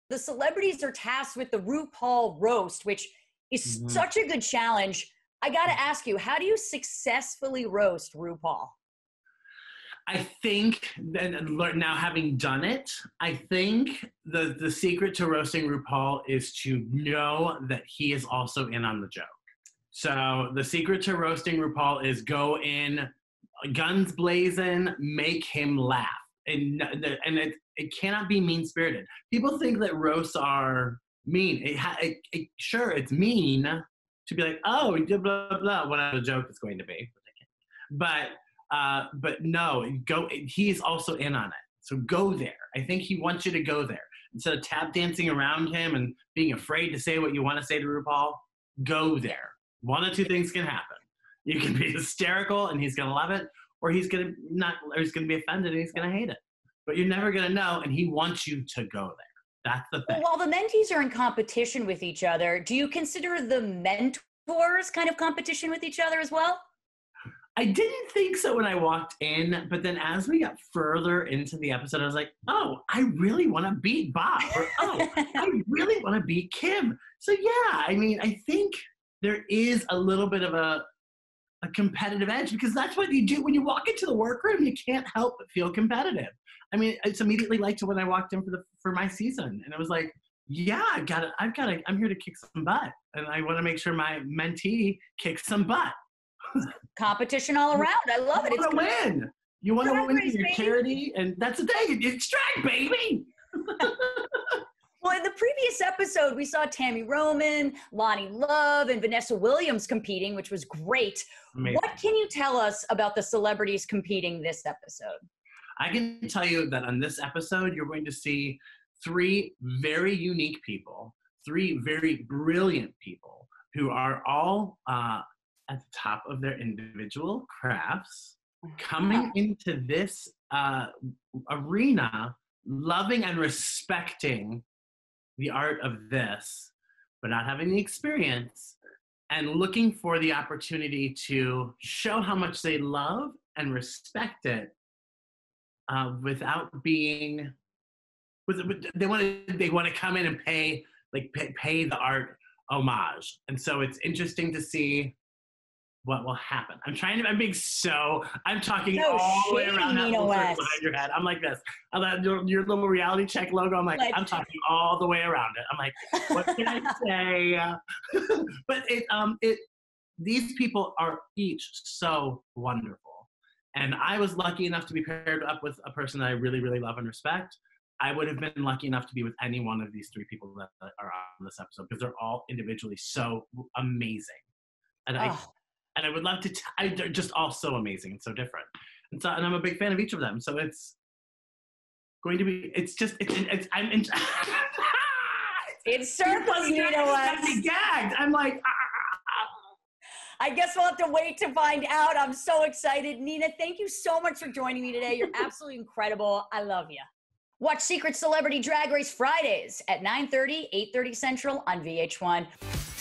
the celebrities are tasked with the RuPaul roast, which is such a good challenge. I got to ask you, how do you successfully roast RuPaul? I think that now having done it, I think the secret to roasting RuPaul is to know that he is also in on the joke. So the secret to roasting RuPaul is go in guns blazing, make him laugh. And it cannot be mean-spirited. People think that roasts are mean. Sure, it's mean to be like, oh, we did blah, blah, blah, whatever the joke is going to be. But no, he's also in on it. So go there. I think he wants you to go there. Instead of tap dancing around him and being afraid to say what you want to say to RuPaul, go there. One of two things can happen. You can be hysterical and he's going to love it, or he's going to be offended and he's going to hate it. But you're never going to know, and he wants you to go there. That's the thing. Well, while the mentees are in competition with each other, do you consider the mentors kind of competition with each other as well? I didn't think so when I walked in, but then as we got further into the episode, I was like, oh, I really want to beat Bob, or oh, I really want to beat Kim. So yeah, I mean, I think there is a little bit of a competitive edge, because that's what you do when you walk into the workroom. You can't help but feel competitive. I mean, it's immediately like to when I walked in for my season, and it was like, yeah, I'm here to kick some butt, and I want to make sure my mentee kicks some butt. Competition all around. I love it. You want to win. You want to win for your charity, and that's the thing. It's drag, baby. Well, in the previous episode, we saw Tammy Roman, Lonnie Love, and Vanessa Williams competing, which was great. Amazing. What can you tell us about the celebrities competing this episode? I can tell you that on this episode, you're going to see three very unique people, three very brilliant people who are all at the top of their individual crafts, coming into this arena, loving and respecting the art of this, but not having the experience, and looking for the opportunity to show how much they love and respect it without being. They want to come in and pay the art homage, and so it's interesting to see what will happen. I'm talking all the way around that little circle behind your head. I'm like this. Your little reality check logo. I'm like, I'm talking all the way around it. I'm like, what can I say? But these people are each so wonderful. And I was lucky enough to be paired up with a person that I really, really love and respect. I would have been lucky enough to be with any one of these three people that are on this episode, because they're all individually so amazing. And I would love to, they're just all so amazing and so different. And I'm a big fan of each of them. So it's going to be, it's circles, Nina West. I'm gagged. I'm like, I guess we'll have to wait to find out. I'm so excited. Nina, thank you so much for joining me today. You're absolutely incredible. I love you. Watch Secret Celebrity Drag Race Fridays at 9:30, 8:30 Central on VH1.